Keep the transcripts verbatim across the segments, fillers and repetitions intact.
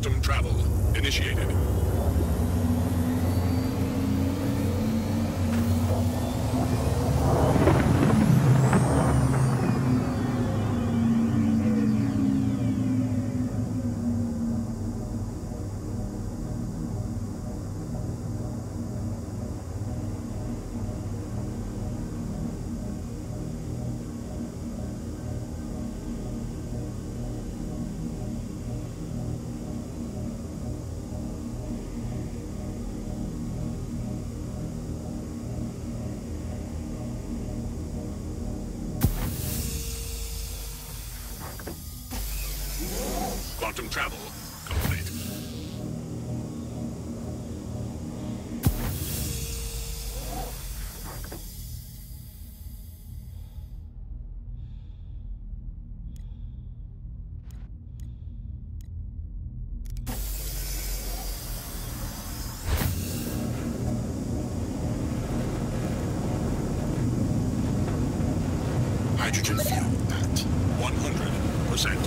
Quantum travel initiated. Quantum travel complete. Hydrogen fuel at one hundred percent.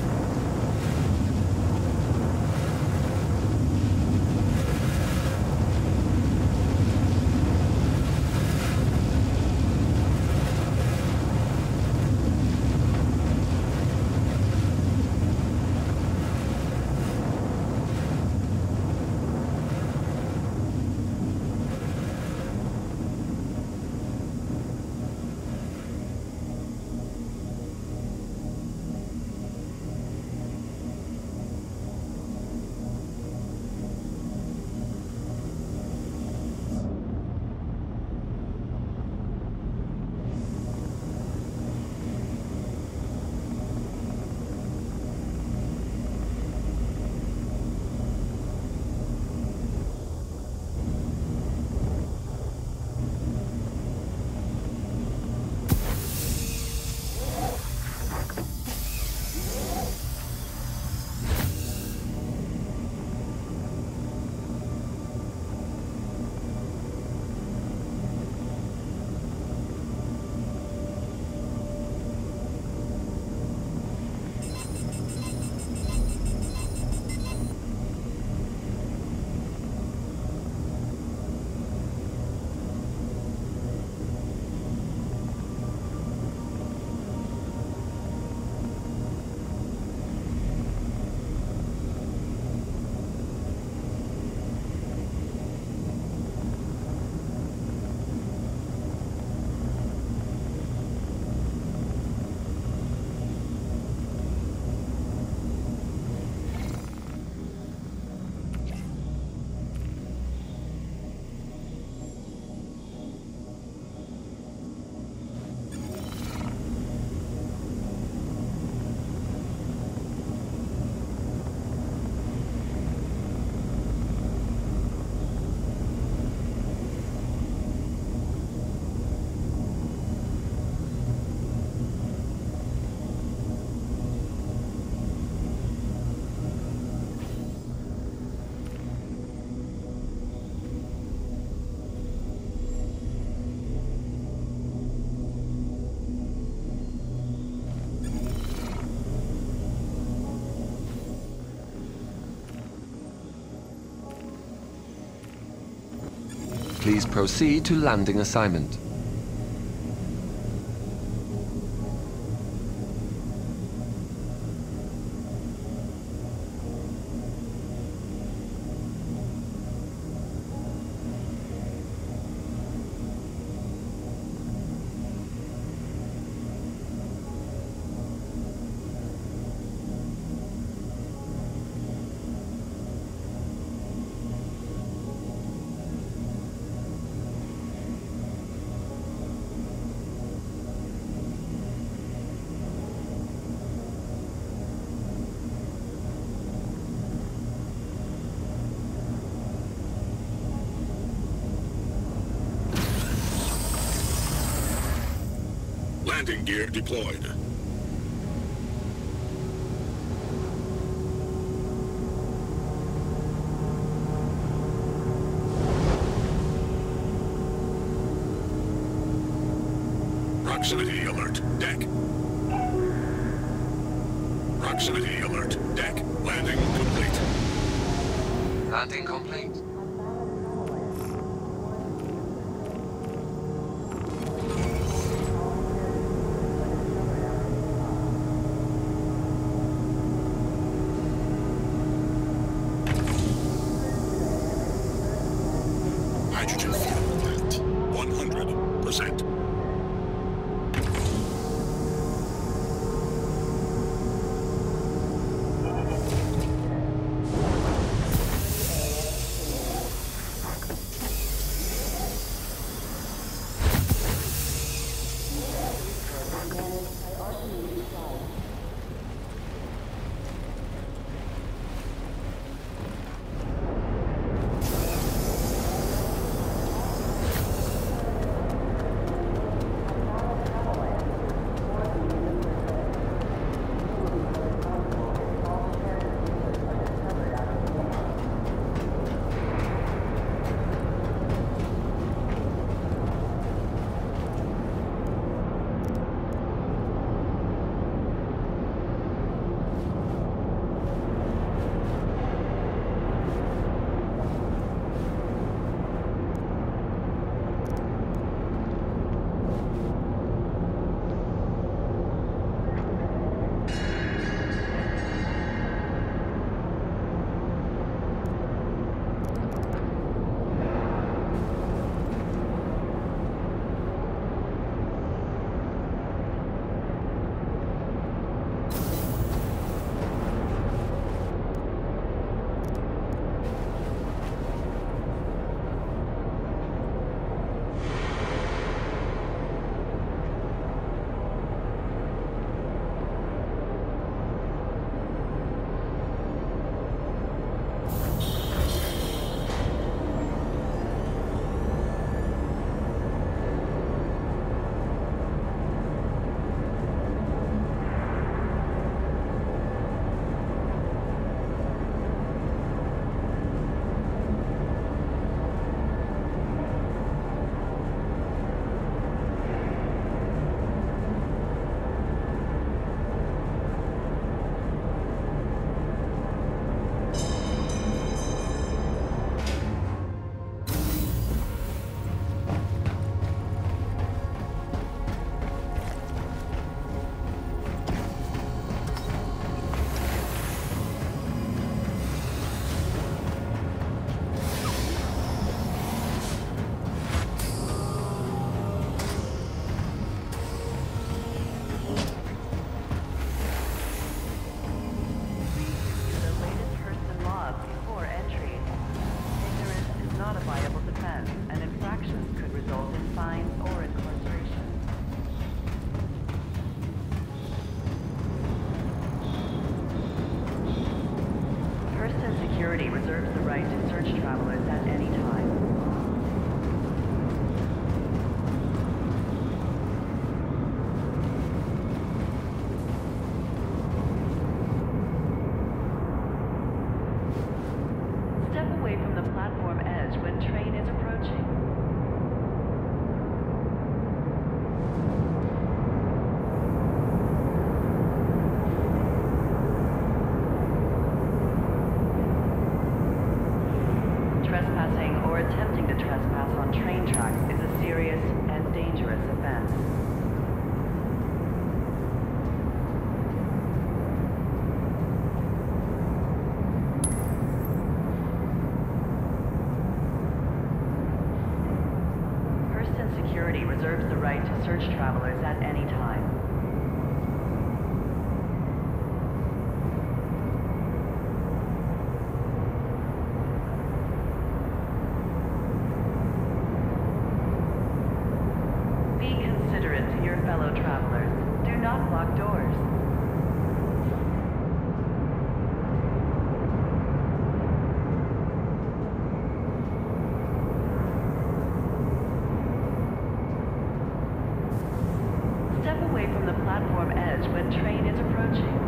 Please proceed to landing assignment. Landing gear deployed. Proximity alert, deck. Proximity alert, deck. Landing complete. Landing complete. Hydrogen fuel plant. one hundred percent. Security reserves the right to search travelers at any time. Step away from the platform edge when train is approaching. Trespassing or attempting to trespass on train tracks is a serious and dangerous offense. Hurston Security reserves the right to search travelers at any time. Fellow travelers, do not block doors. Step away from the platform edge when train is approaching.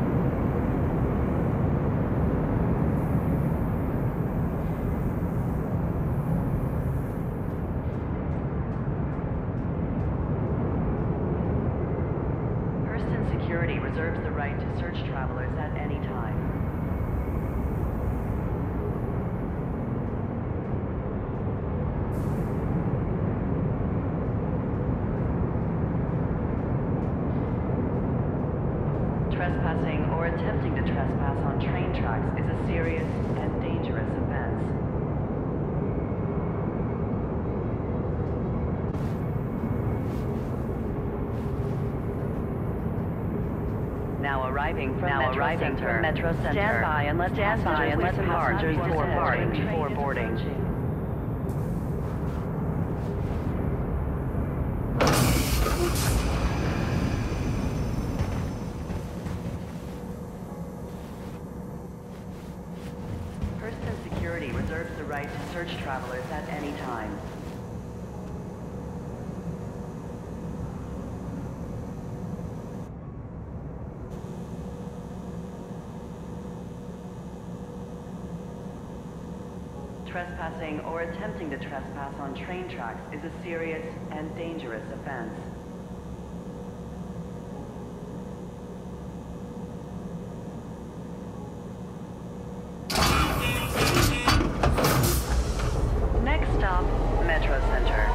Security reserves the right to search travelers at any time. Trespassing or attempting to trespass on train tracks is a serious and dangerous offense. Now arriving from now Metro arriving Center. From Metro Center. Stand by and let stand by and let passengers before boarding. Before boarding. Hurston Security reserves the right to search travelers at any time. Trespassing or attempting to trespass on train tracks is a serious and dangerous offense. Next stop, Metro Center.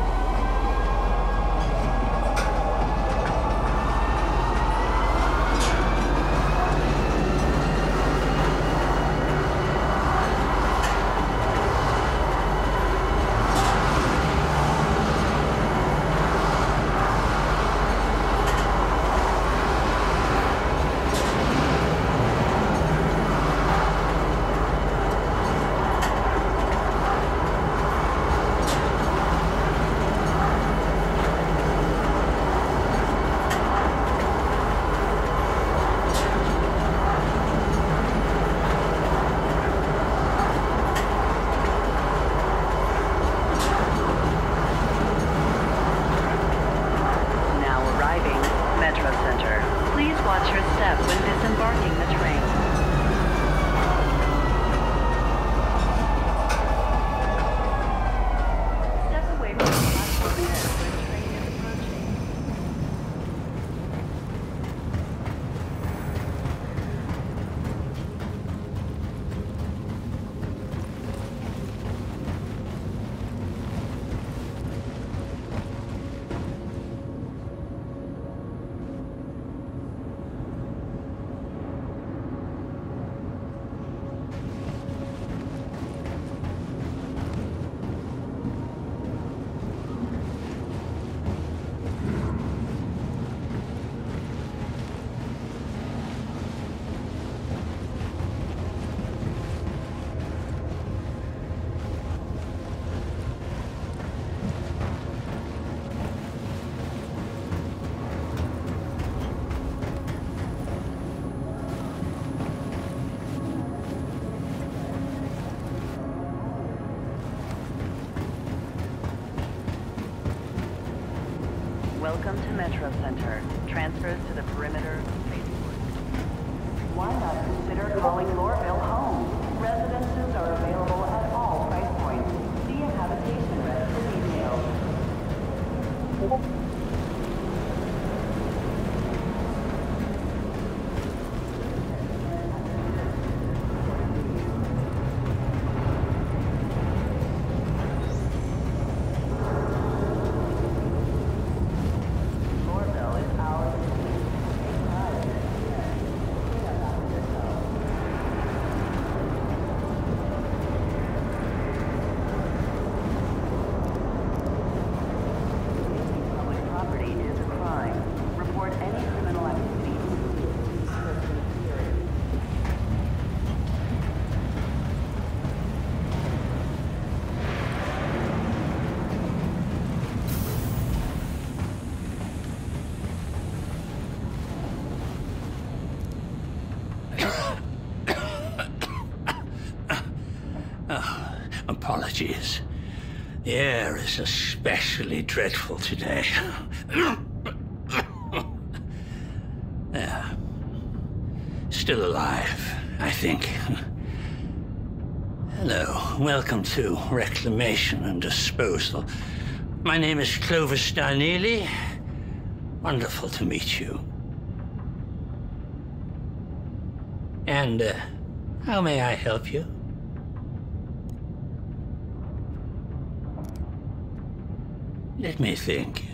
Watch your step when disembarking the train. Step away from the platform edge when the train is approaching. Welcome to Metro Center. Transfers to the perimeter. Why not consider calling Lorville home? Residences are available at all price points. See a habitation rep for details. Apologies. The air is especially dreadful today. Yeah. Still alive, I think. Hello, welcome to Reclamation and Disposal. My name is Clovus Darneely. Wonderful to meet you. And, uh, how may I help you? Let me think.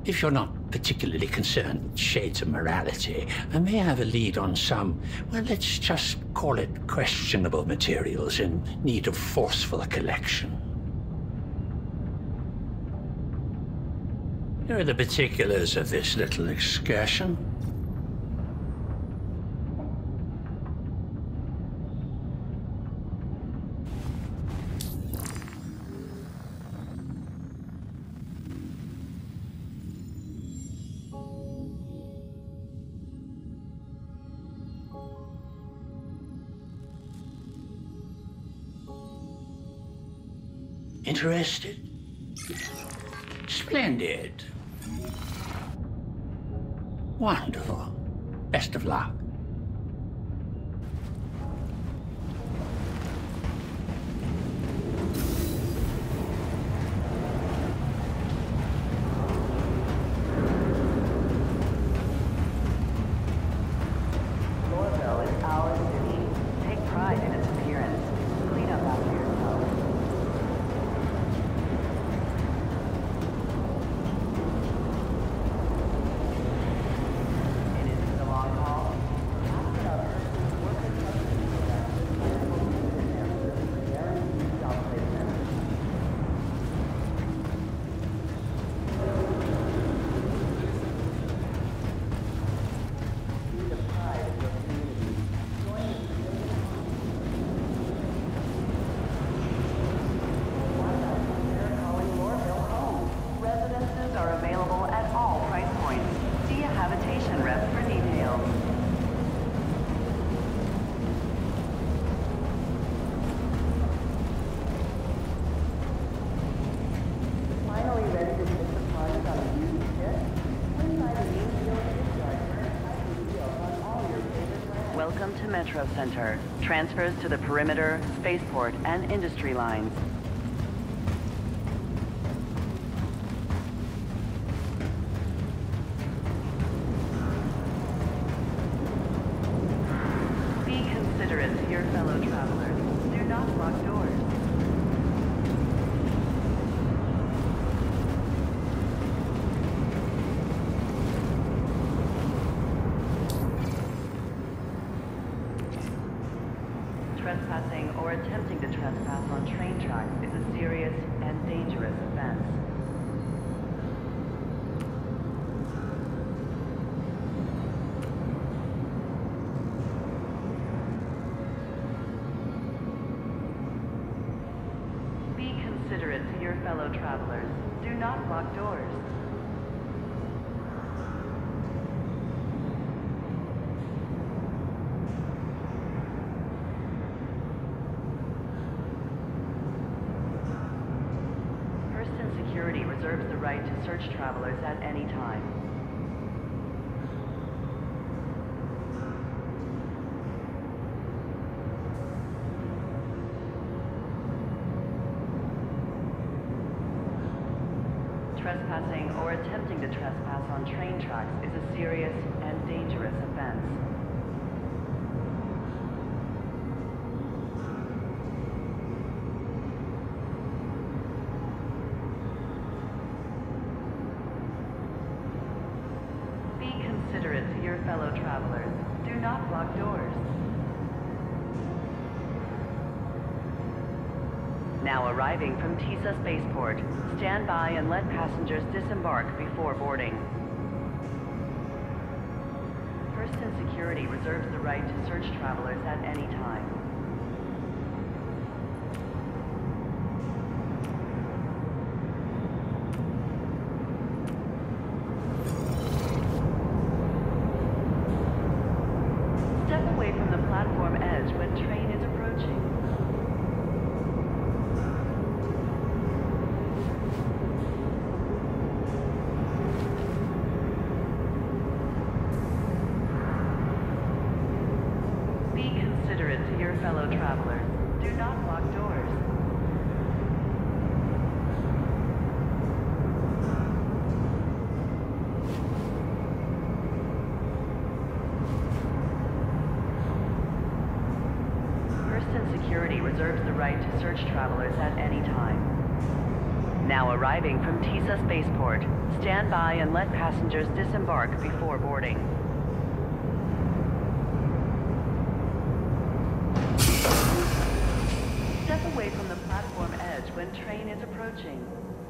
If you're not particularly concerned with shades of morality, I may have a lead on some, well, let's just call it questionable materials in need of forceful collection. Here are the particulars of this little excursion. Interested? Splendid. Wonderful. Best of luck. Lorville is our city. Take pride in its appearance. Clean up after yourself. It isn't the long haul. After our Hurston working company in there for guaranteed job placement. Be the pride of your community. Join the They're calling Lorville home. Residences are available at all price points. See a habitation rep for details. Finally ready to take the plunge on a used kit? Swing by the new Field Shipyard for exciting deals on all your favorite brands. Welcome to Metro Center. Transfers to the perimeter, spaceport, and industry lines. Be considerate to your fellow travelers. Do not block doors. Trespassing or attempting to trespass on train tracks is a serious and dangerous offense. Be considerate to your fellow travelers. Do not block doors. Hurston Security reserves the right to search travelers at any time. Trespassing or attempting to trespass on train tracks is a serious and dangerous offense. Be considerate to your fellow travelers. Do not block doors. Now arriving from Tisa Spaceport. Stand by and let passengers disembark before boarding. Hurston Security reserves the right to search travelers at any time. Step away from the platform edge when train is approaching. Be considerate to your fellow travelers. Do not block doors. Hurston Security reserves the right to search travelers at any time. Now arriving from Tisa Spaceport. Stand by and let passengers disembark before boarding. Step away from the platform edge when train is approaching.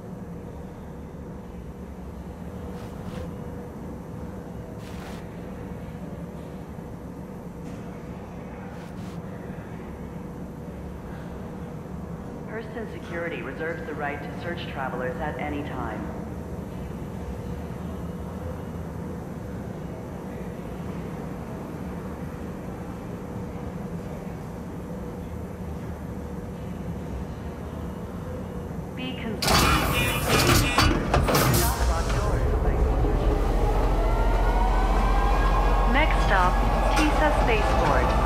Hurston Security reserves the right to search travelers at any time. Be concerned. Do not lock doors. Next stop, Tisa Spaceport.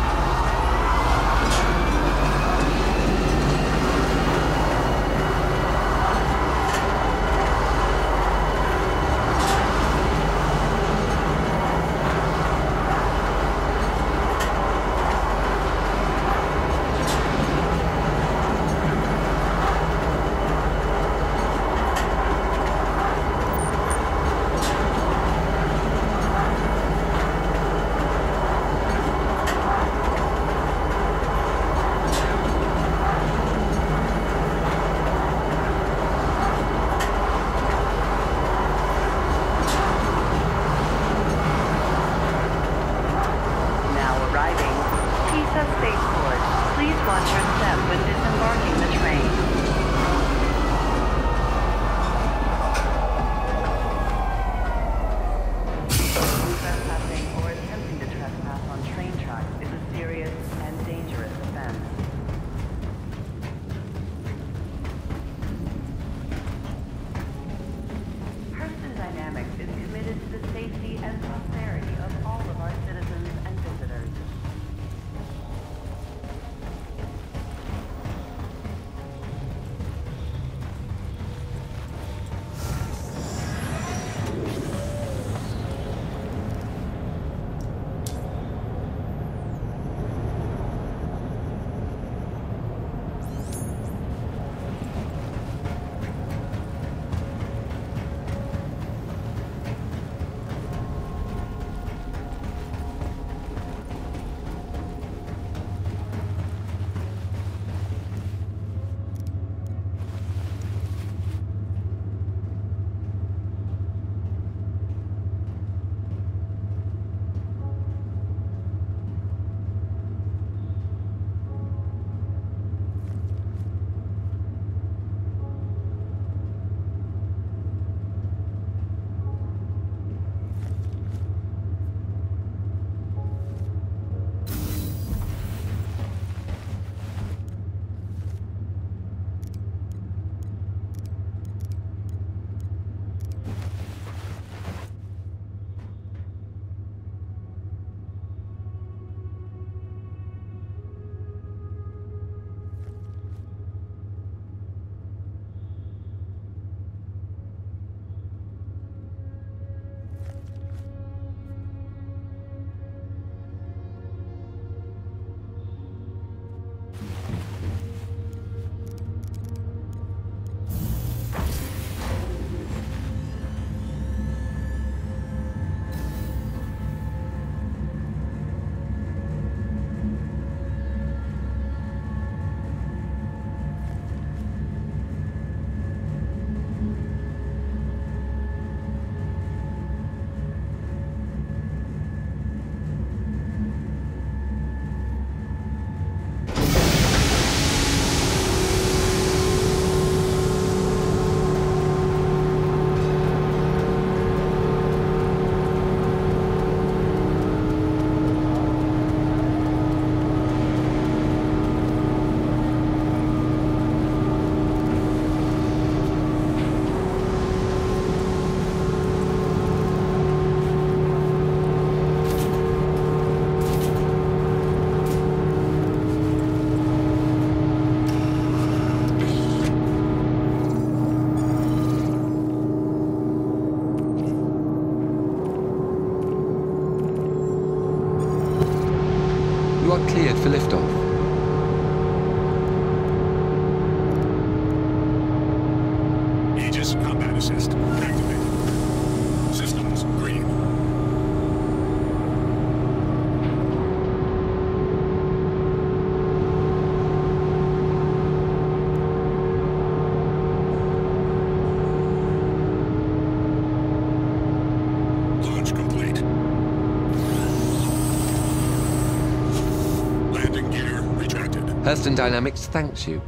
You are cleared for liftoff. Clovus Combat Assist activated. Systems green. Launch complete. Landing gear retracted. Hurston Dynamics thanks you.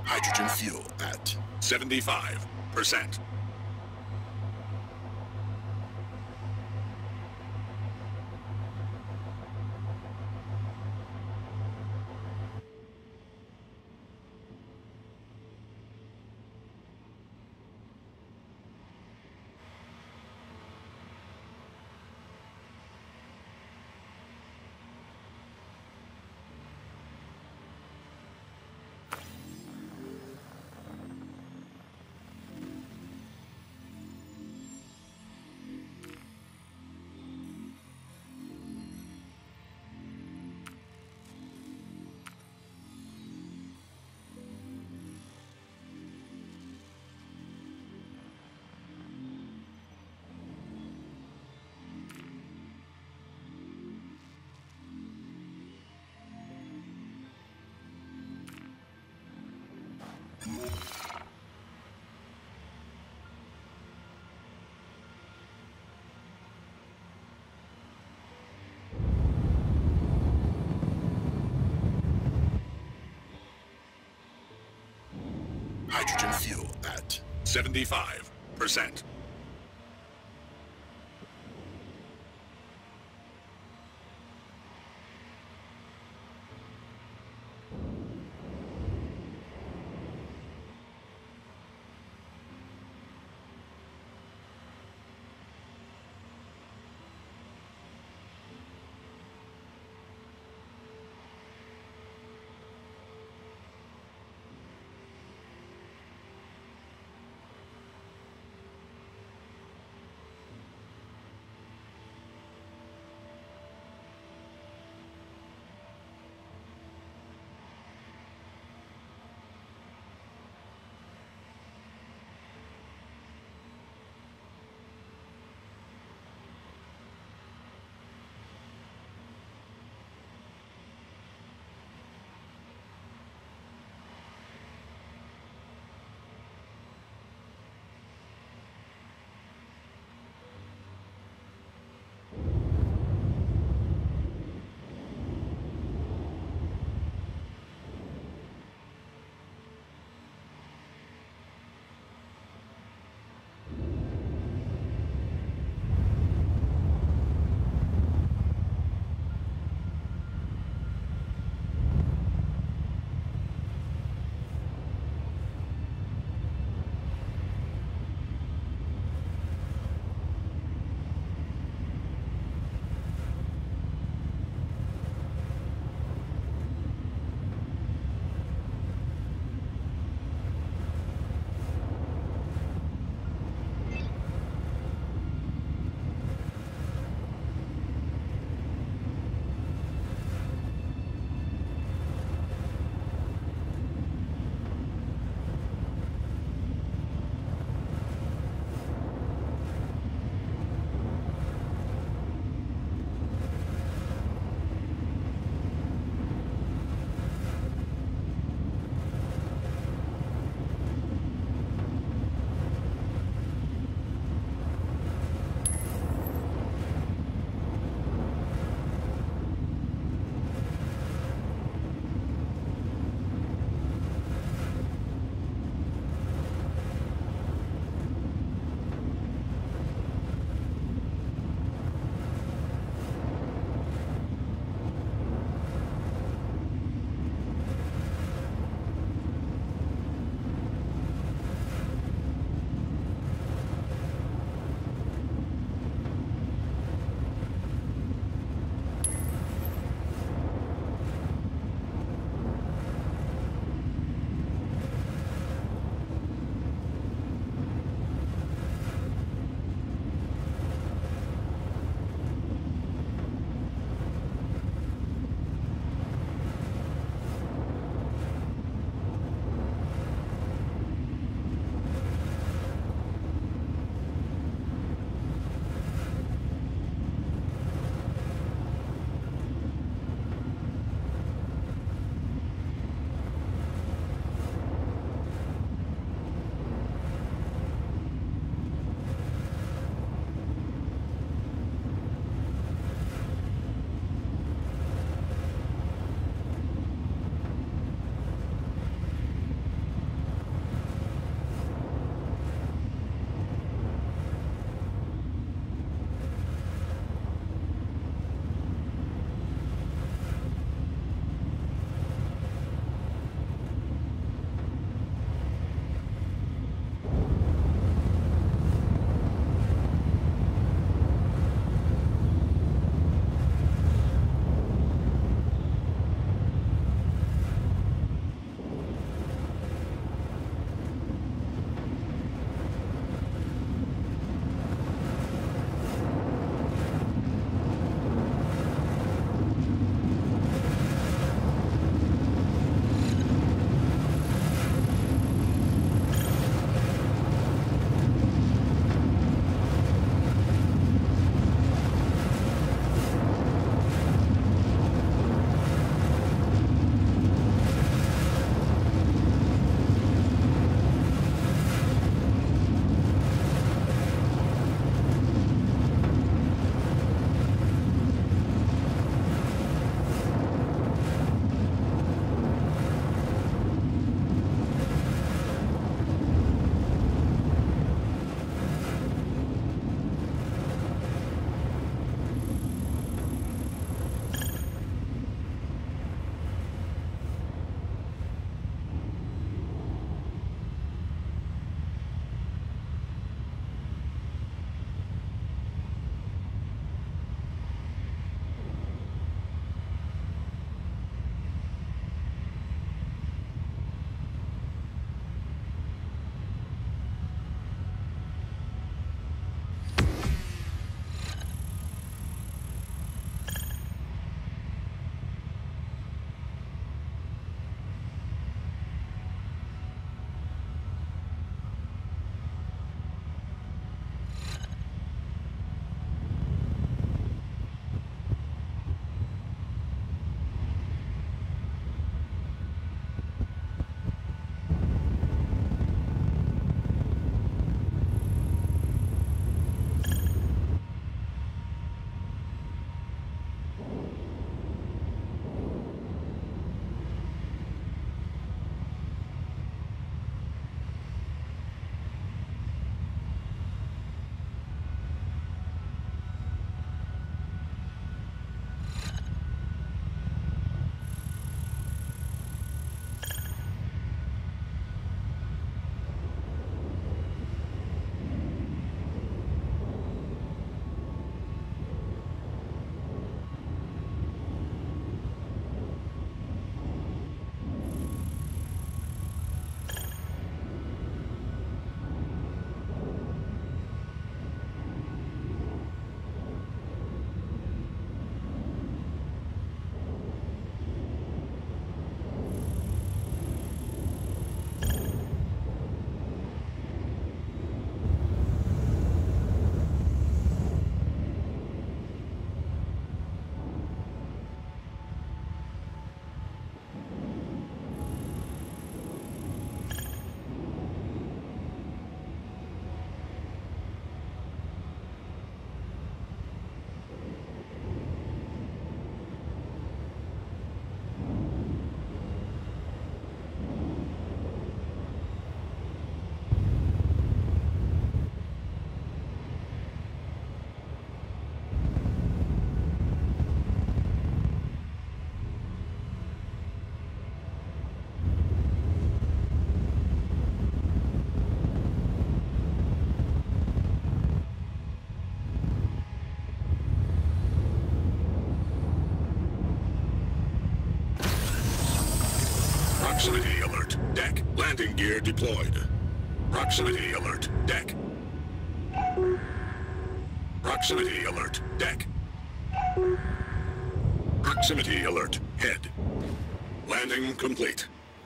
Hydrogen fuel at seventy-five percent. Hydrogen fuel at seventy-five percent. Proximity alert. Deck. Landing gear deployed. Proximity alert. Deck. Proximity alert. Deck. Proximity alert. Head. Landing complete.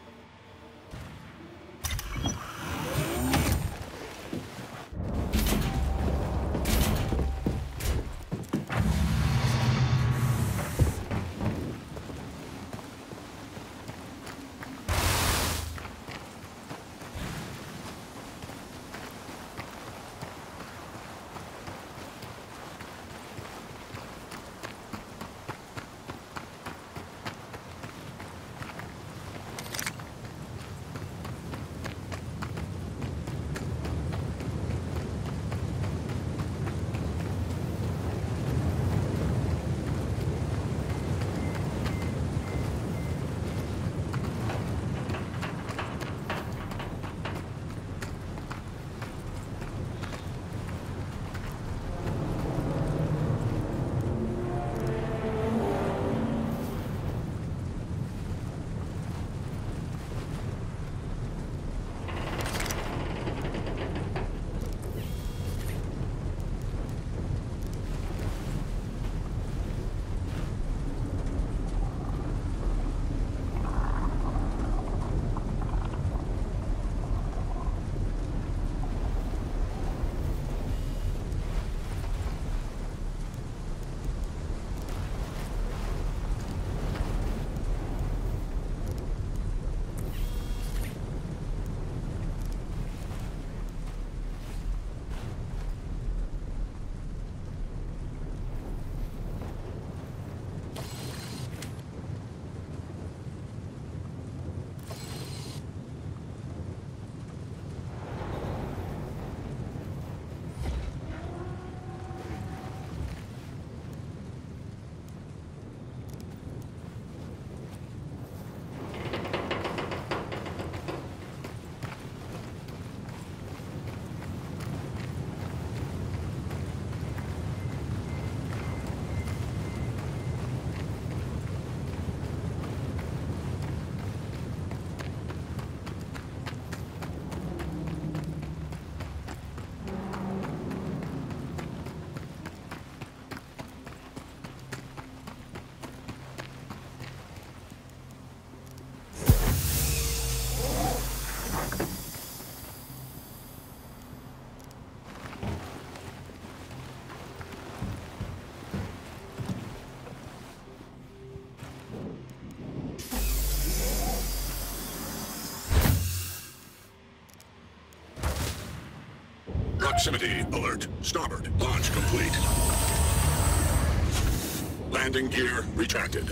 Proximity alert. Starboard. Launch complete. Landing gear retracted.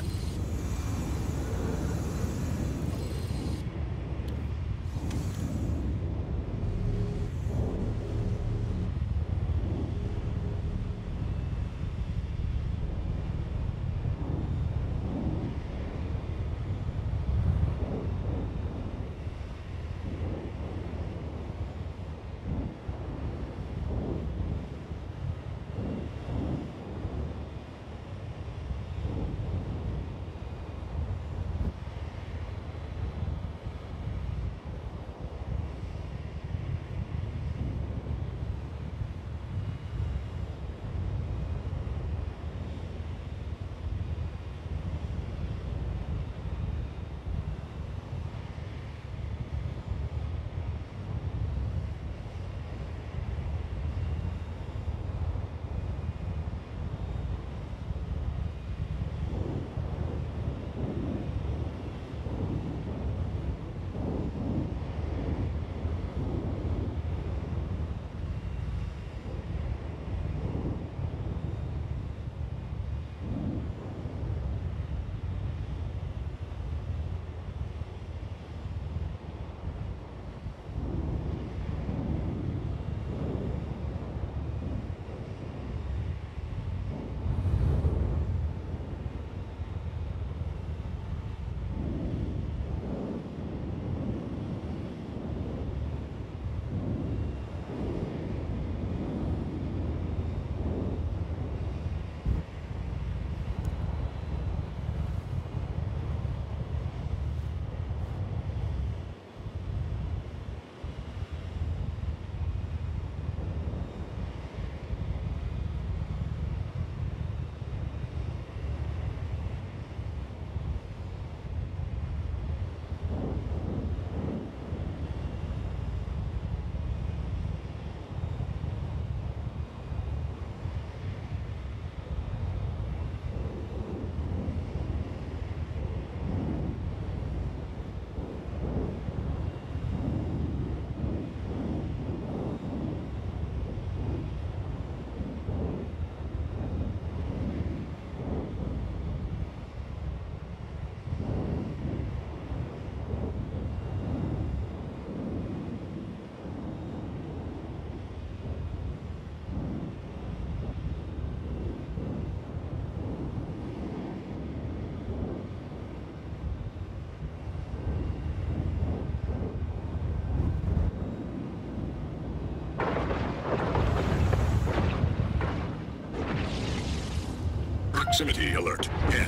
Proximity alert. Head.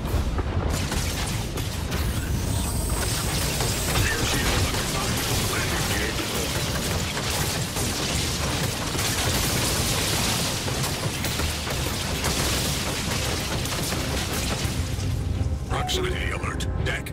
Rear shield under fire. Landing gear deployed. Proximity alert. Deck.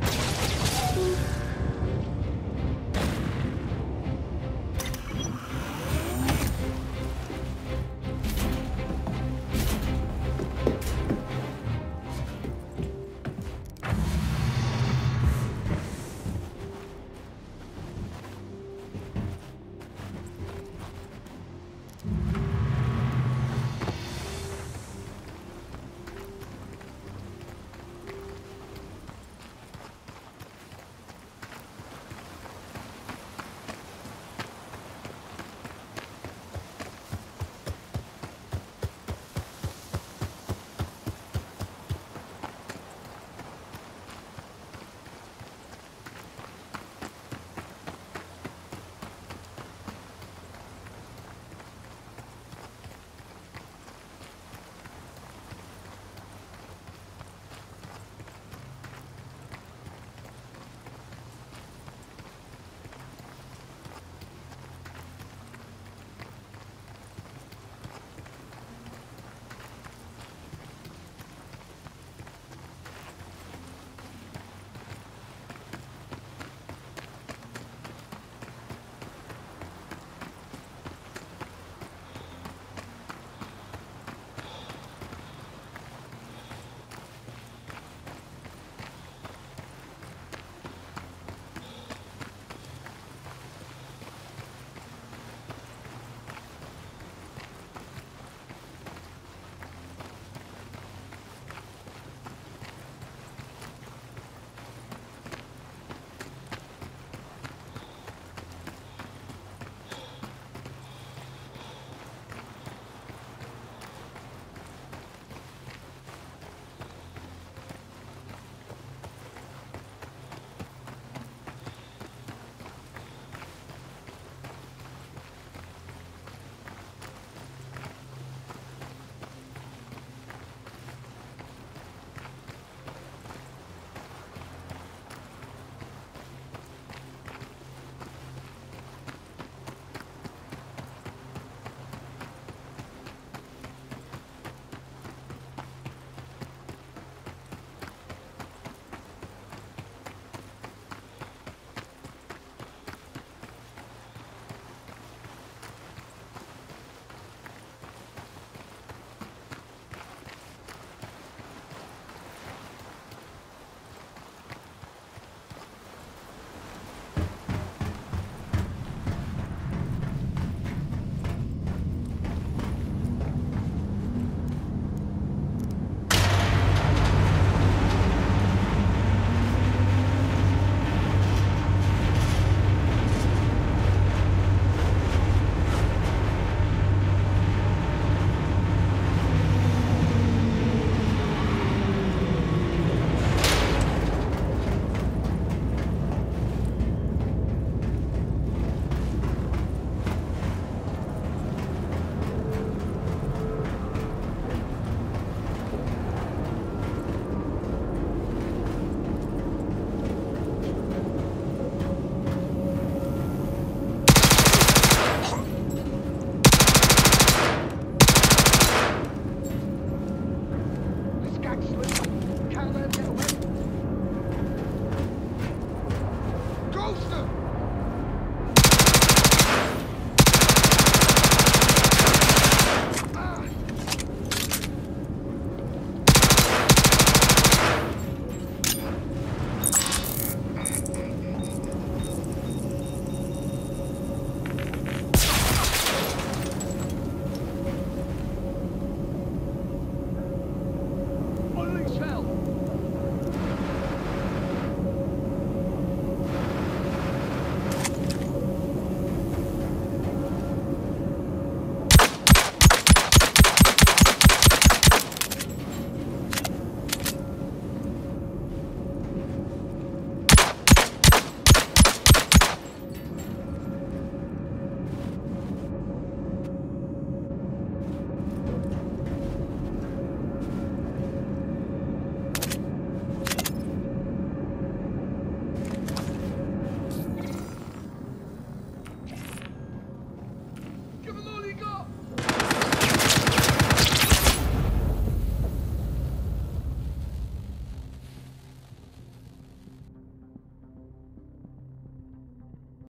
Kann man